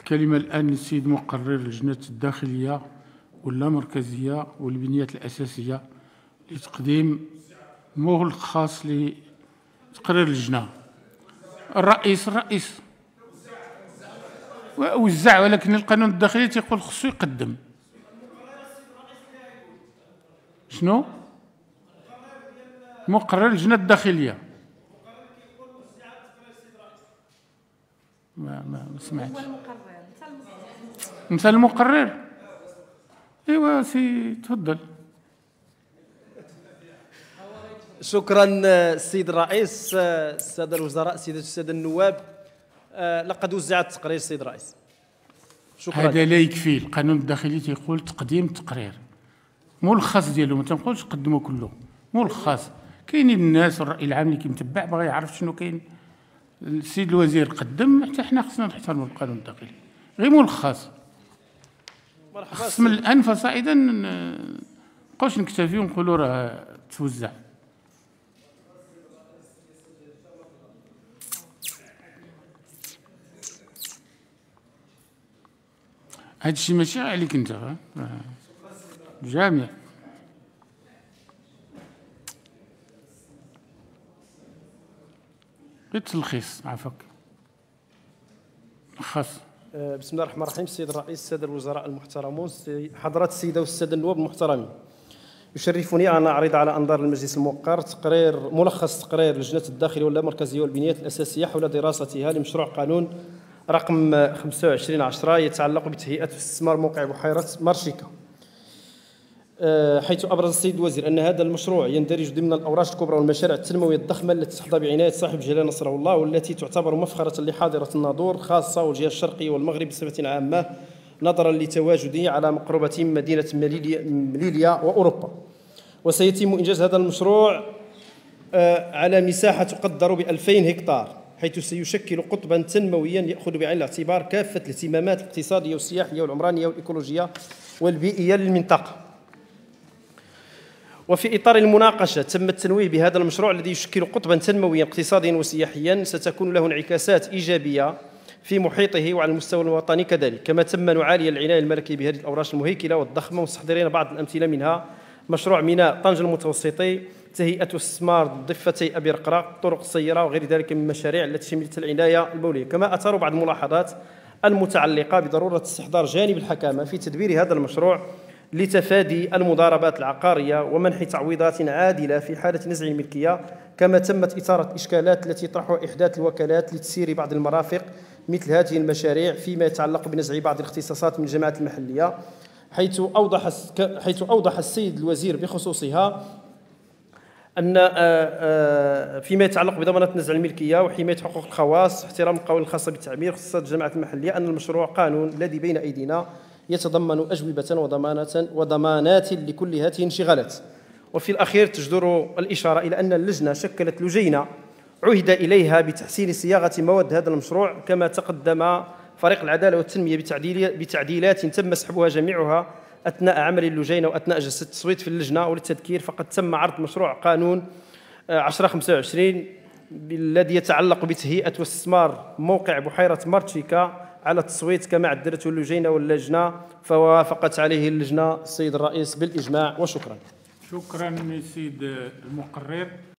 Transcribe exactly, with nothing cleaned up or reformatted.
الكلمة الآن للسيد مقرر اللجنة الداخلية واللامركزية والبنيات الأساسية لتقديم ملخص لتقرير اللجنة. الرئيس الرئيس وزع، ولكن القانون الداخلي تيقول خصو يقدم. شنو؟ مقرر اللجنة الداخلية. ما ما سمعتش. مثال المقرر. ايوا سي تفضل. شكرا السيد الرئيس. الساده الوزراء، سيدات الساده النواب، لقد وزع التقرير السيد الرئيس. شكرا. هذا لا يكفي، القانون الداخلي تيقول تقديم تقرير ملخص ديالو، ما تنقولش قدموا كله، ملخص. كاينين الناس والراي العام اللي كيمتبع باغي يعرف شنو كاين. السيد الوزير قدم، حتى حنا خصنا نحترموا القانون الداخلي، غير ملخص. خص من الان فصاعدا نبقاوش نكتفي ونقولوا راه توزع. هذا الشيء ماشي عليك انت، جامع. غير تلخيص عفاك. خاص. بسم الله الرحمن الرحيم. السيد الرئيس، الساده الوزراء المحترمون، حضرات السيده والساده النواب المحترمين، يشرفني ان اعرض على انظار المجلس الموقر تقرير ملخص تقرير لجنه الداخليه واللامركزيه والبنيات الاساسيه حول دراستها لمشروع قانون رقم خمسة وعشرين عشرة يتعلق بتهيئه واستثمار موقع بحيره مرشيكا، حيث أبرز السيد الوزير أن هذا المشروع يندرج ضمن الأوراش الكبرى والمشاريع التنموية الضخمة التي تحظى بعناية صاحب الجلالة نصره الله، والتي تعتبر مفخرة لحاضرة الناظور خاصة والجهة الشرقية والمغرب بصفة عامة، نظرا لتواجده على مقربة من مدينة مليليا وأوروبا. وسيتم إنجاز هذا المشروع على مساحة تقدر ب ألفين هكتار، حيث سيشكل قطبا تنمويا يأخذ بعين الاعتبار كافة الاهتمامات الاقتصادية والسياحية والعمرانية والإيكولوجية والبيئية للمنطقة. وفي إطار المناقشة تم التنويه بهذا المشروع الذي يشكل قطبا تنمويا اقتصاديا وسياحيا ستكون له انعكاسات إيجابية في محيطه وعلى المستوى الوطني كذلك، كما تم نعالي العناية الملكية بهذه الأوراش المهيكلة والضخمة، مستحضرين بعض الأمثلة منها مشروع ميناء طنجة المتوسطي، تهيئة واستثمار ضفتي أبي رقراق، طرق السيارة وغير ذلك من المشاريع التي شملت العناية المولية. كما أثاروا بعض الملاحظات المتعلقة بضرورة استحضار جانب الحكامة في تدبير هذا المشروع لتفادي المضاربات العقارية ومنح تعويضات عادلة في حالة نزع الملكية، كما تمت إثارة الإشكالات التي يطرحها إحداث الوكالات لتسيير بعض المرافق مثل هذه المشاريع فيما يتعلق بنزع بعض الاختصاصات من الجماعات المحلية، حيث أوضح حيث أوضح السيد الوزير بخصوصها أن فيما يتعلق بضمانة نزع الملكية وحماية حقوق الخواص واحترام القوانين الخاصة بالتعمير واختصاصات الجماعات المحلية، أن المشروع قانون الذي بين أيدينا يتضمن أجوبة وضمانات وضمانات لكل هذه الانشغالات. وفي الأخير تجدر الإشارة إلى أن اللجنة شكلت لجينة عهد إليها بتحسين صياغة مواد هذا المشروع، كما تقدم فريق العدالة والتنمية بتعديلات تم سحبها جميعها أثناء عمل اللجينة وأثناء جلسة التصويت في اللجنة. وللتذكير فقد تم عرض مشروع قانون عشرة خمسة وعشرين الذي يتعلق بتهيئة واستثمار موقع بحيرة مرشيكا على التصويت كما عدلته اللجنة واللجنة، فوافقت عليه اللجنة السيد الرئيس بالإجماع. وشكرا. شكرا سيد المقرر.